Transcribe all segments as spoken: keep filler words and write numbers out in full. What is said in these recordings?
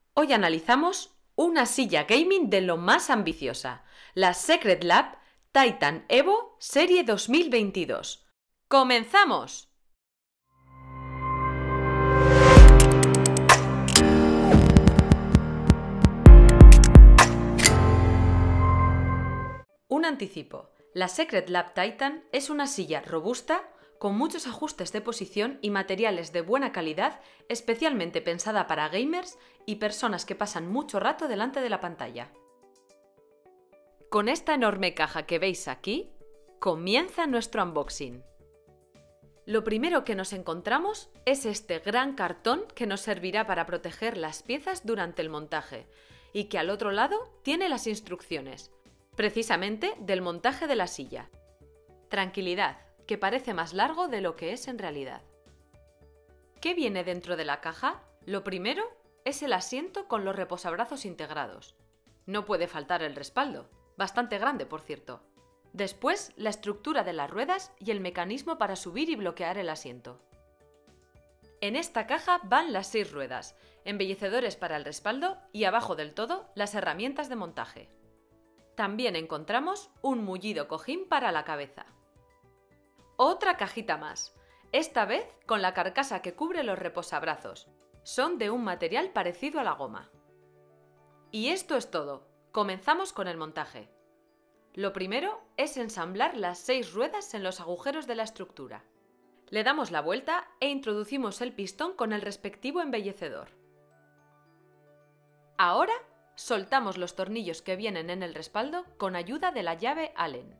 Hoy analizamos una silla gaming de lo más ambiciosa, la Secretlab Titan Evo Serie dos mil veintidós. ¡Comenzamos! Un anticipo. La Secretlab Titan es una silla robusta, con muchos ajustes de posición y materiales de buena calidad, especialmente pensada para gamers y personas que pasan mucho rato delante de la pantalla. Con esta enorme caja que veis aquí, comienza nuestro unboxing. Lo primero que nos encontramos es este gran cartón que nos servirá para proteger las piezas durante el montaje y que al otro lado tiene las instrucciones, precisamente del montaje de la silla. Tranquilidad, que parece más largo de lo que es en realidad. ¿Qué viene dentro de la caja? Lo primero es el asiento con los reposabrazos integrados. No puede faltar el respaldo, bastante grande por cierto. Después, la estructura de las ruedas y el mecanismo para subir y bloquear el asiento. En esta caja van las seis ruedas, embellecedores para el respaldo y abajo del todo las herramientas de montaje. También encontramos un mullido cojín para la cabeza. Otra cajita más, esta vez con la carcasa que cubre los reposabrazos. Son de un material parecido a la goma. Y esto es todo. Comenzamos con el montaje. Lo primero es ensamblar las seis ruedas en los agujeros de la estructura. Le damos la vuelta e introducimos el pistón con el respectivo embellecedor. Ahora soltamos los tornillos que vienen en el respaldo con ayuda de la llave Allen.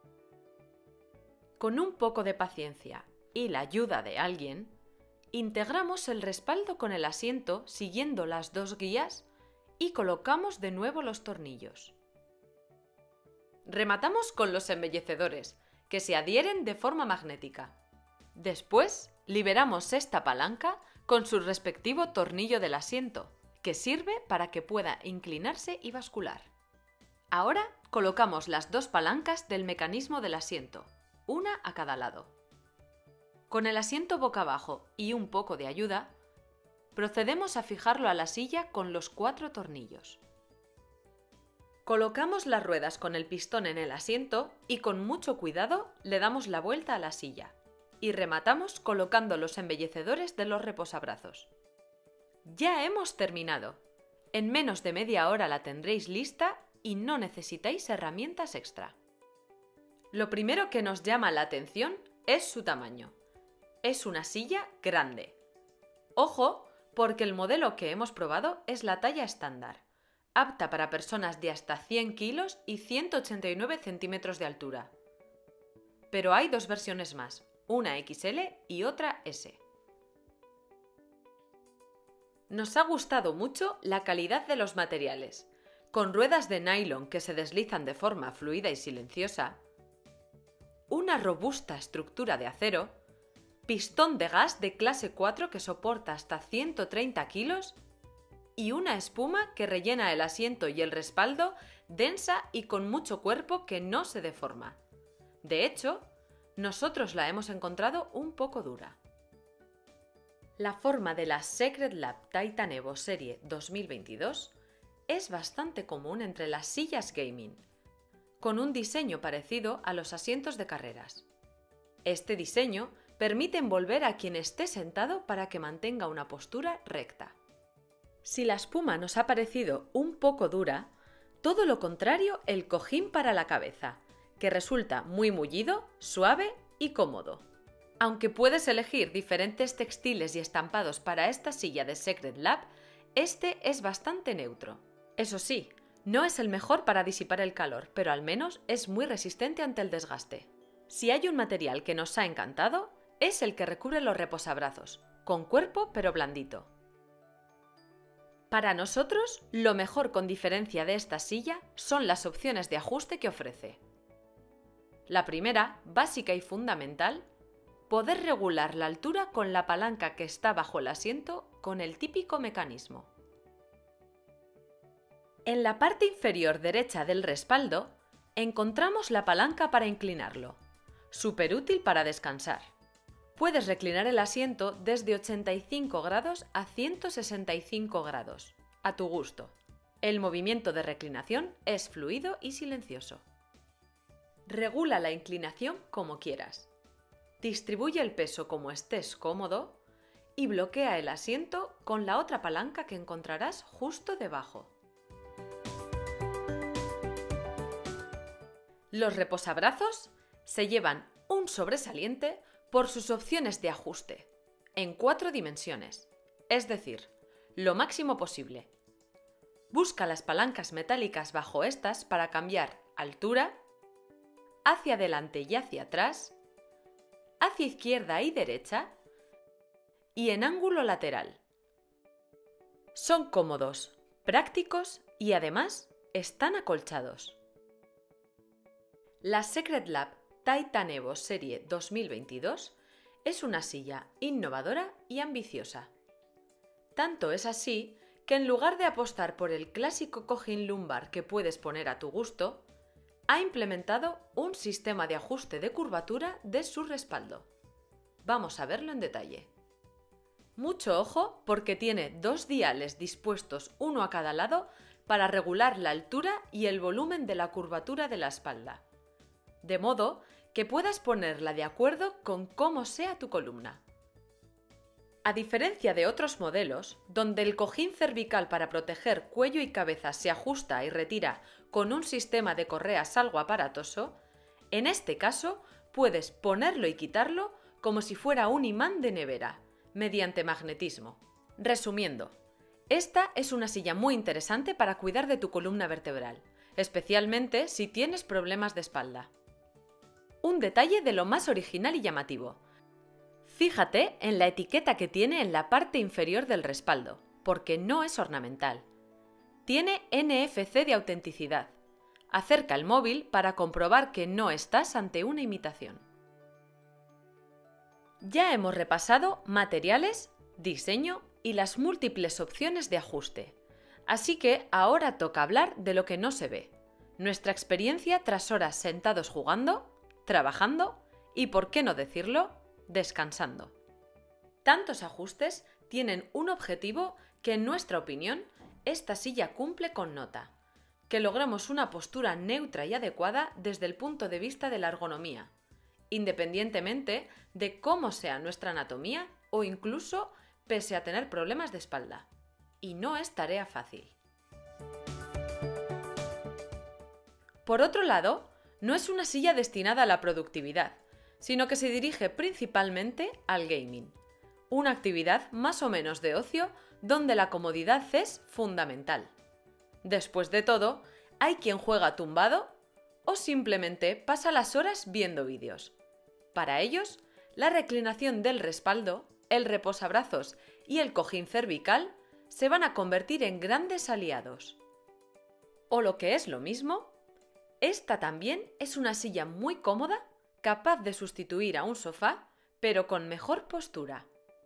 Con un poco de paciencia y la ayuda de alguien, integramos el respaldo con el asiento siguiendo las dos guías y colocamos de nuevo los tornillos. Rematamos con los embellecedores, que se adhieren de forma magnética. Después, liberamos esta palanca con su respectivo tornillo del asiento, que sirve para que pueda inclinarse y bascular. Ahora colocamos las dos palancas del mecanismo del asiento, una a cada lado. Con el asiento boca abajo y un poco de ayuda, procedemos a fijarlo a la silla con los cuatro tornillos. Colocamos las ruedas con el pistón en el asiento y con mucho cuidado le damos la vuelta a la silla y rematamos colocando los embellecedores de los reposabrazos. ¡Ya hemos terminado! En menos de media hora la tendréis lista y no necesitáis herramientas extra. Lo primero que nos llama la atención es su tamaño. Es una silla grande. Ojo, porque el modelo que hemos probado es la talla estándar, apta para personas de hasta cien kilos y ciento ochenta y nueve centímetros de altura. Pero hay dos versiones más, una equis ele y otra ese. Nos ha gustado mucho la calidad de los materiales, con ruedas de nylon que se deslizan de forma fluida y silenciosa, una robusta estructura de acero, pistón de gas de clase cuatro que soporta hasta ciento treinta kilos y una espuma que rellena el asiento y el respaldo densa y con mucho cuerpo que no se deforma. De hecho, nosotros la hemos encontrado un poco dura. La forma de la Secretlab Titan Evo Serie dos mil veintidós es bastante común entre las sillas gaming, con un diseño parecido a los asientos de carreras. Este diseño permite envolver a quien esté sentado para que mantenga una postura recta. Si la espuma nos ha parecido un poco dura, todo lo contrario el cojín para la cabeza, que resulta muy mullido, suave y cómodo. Aunque puedes elegir diferentes textiles y estampados para esta silla de Secretlab, este es bastante neutro. Eso sí, no es el mejor para disipar el calor, pero al menos es muy resistente ante el desgaste. Si hay un material que nos ha encantado, es el que recubre los reposabrazos, con cuerpo pero blandito. Para nosotros, lo mejor con diferencia de esta silla son las opciones de ajuste que ofrece. La primera, básica y fundamental, poder regular la altura con la palanca que está bajo el asiento con el típico mecanismo. En la parte inferior derecha del respaldo encontramos la palanca para inclinarlo, súper útil para descansar. Puedes reclinar el asiento desde ochenta y cinco grados a ciento sesenta y cinco grados, a tu gusto. El movimiento de reclinación es fluido y silencioso. Regula la inclinación como quieras. Distribuye el peso como estés cómodo y bloquea el asiento con la otra palanca que encontrarás justo debajo. Los reposabrazos se llevan un sobresaliente por sus opciones de ajuste, en cuatro dimensiones, es decir, lo máximo posible. Busca las palancas metálicas bajo estas para cambiar altura, hacia adelante y hacia atrás, hacia izquierda y derecha y en ángulo lateral. Son cómodos, prácticos y además están acolchados. La Secretlab Titan Evo Serie dos mil veintidós es una silla innovadora y ambiciosa. Tanto es así que en lugar de apostar por el clásico cojín lumbar que puedes poner a tu gusto, ha implementado un sistema de ajuste de curvatura de su respaldo. Vamos a verlo en detalle. Mucho ojo porque tiene dos diales dispuestos uno a cada lado para regular la altura y el volumen de la curvatura de la espalda, de modo que puedas ponerla de acuerdo con cómo sea tu columna. A diferencia de otros modelos, donde el cojín cervical para proteger cuello y cabeza se ajusta y retira con un sistema de correas algo aparatoso, en este caso puedes ponerlo y quitarlo como si fuera un imán de nevera, mediante magnetismo. Resumiendo, esta es una silla muy interesante para cuidar de tu columna vertebral, especialmente si tienes problemas de espalda. Un detalle de lo más original y llamativo. Fíjate en la etiqueta que tiene en la parte inferior del respaldo, porque no es ornamental. Tiene N F C de autenticidad. Acerca el móvil para comprobar que no estás ante una imitación. Ya hemos repasado materiales, diseño y las múltiples opciones de ajuste. Así que ahora toca hablar de lo que no se ve. Nuestra experiencia tras horas sentados jugando, trabajando y, por qué no decirlo, descansando. Tantos ajustes tienen un objetivo que, en nuestra opinión, esta silla cumple con nota: que logremos una postura neutra y adecuada desde el punto de vista de la ergonomía, independientemente de cómo sea nuestra anatomía o incluso pese a tener problemas de espalda. Y no es tarea fácil. Por otro lado, no es una silla destinada a la productividad, sino que se dirige principalmente al gaming, una actividad más o menos de ocio donde la comodidad es fundamental. Después de todo, hay quien juega tumbado o simplemente pasa las horas viendo vídeos. Para ellos, la reclinación del respaldo, el reposabrazos y el cojín cervical se van a convertir en grandes aliados. O lo que es lo mismo, esta también es una silla muy cómoda, capaz de sustituir a un sofá, pero con mejor postura.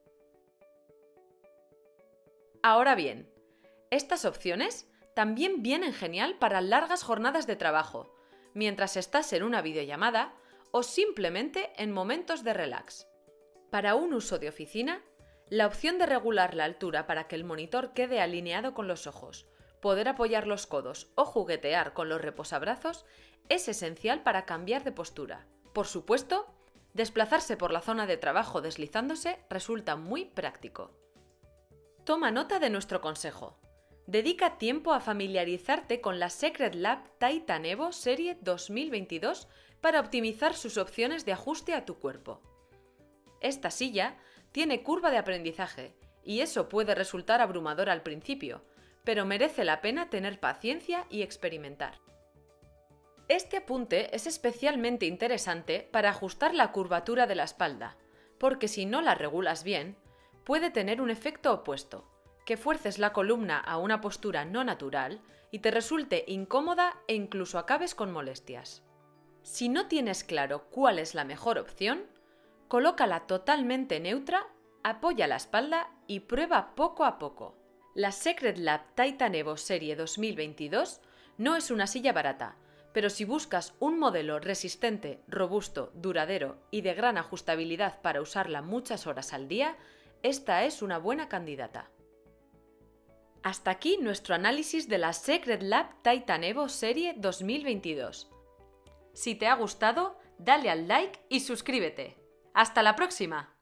Ahora bien, estas opciones también vienen genial para largas jornadas de trabajo, mientras estás en una videollamada o simplemente en momentos de relax. Para un uso de oficina, la opción de regular la altura para que el monitor quede alineado con los ojos, poder apoyar los codos o juguetear con los reposabrazos es esencial para cambiar de postura. Por supuesto, desplazarse por la zona de trabajo deslizándose resulta muy práctico. Toma nota de nuestro consejo. Dedica tiempo a familiarizarte con la Secretlab Titan Evo Serie dos mil veintidós para optimizar sus opciones de ajuste a tu cuerpo. Esta silla tiene curva de aprendizaje y eso puede resultar abrumador al principio, pero merece la pena tener paciencia y experimentar. Este apunte es especialmente interesante para ajustar la curvatura de la espalda, porque si no la regulas bien, puede tener un efecto opuesto, que fuerces la columna a una postura no natural y te resulte incómoda e incluso acabes con molestias. Si no tienes claro cuál es la mejor opción, colócala totalmente neutra, apoya la espalda y prueba poco a poco. La Secretlab Titan Evo Serie dos mil veintidós no es una silla barata, pero si buscas un modelo resistente, robusto, duradero y de gran ajustabilidad para usarla muchas horas al día, esta es una buena candidata. Hasta aquí nuestro análisis de la Secretlab Titan Evo Serie dos mil veintidós. Si te ha gustado, dale al like y suscríbete. ¡Hasta la próxima!